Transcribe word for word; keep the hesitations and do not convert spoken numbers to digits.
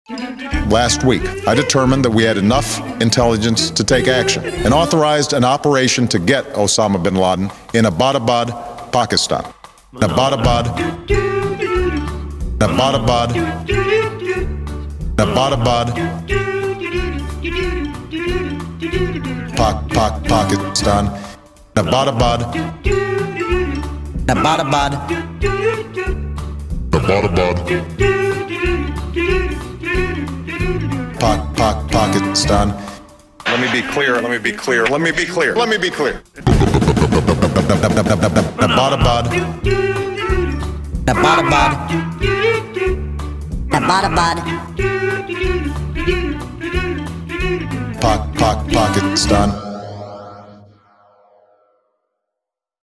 Last week, I determined that we had enough intelligence to take action and authorized an operation to get Osama bin Laden in Abbottabad, Pakistan. Abbottabad, Abbottabad, Abbottabad, Pak, Pak, Pakistan. Abbottabad, Abbottabad, Abbottabad, Pak, Pak, Pakistan. Let me be clear, let me be clear, let me be clear, let me be clear. Abbottabad, Abbottabad, Abbottabad, Pak, Pak, Pakistan.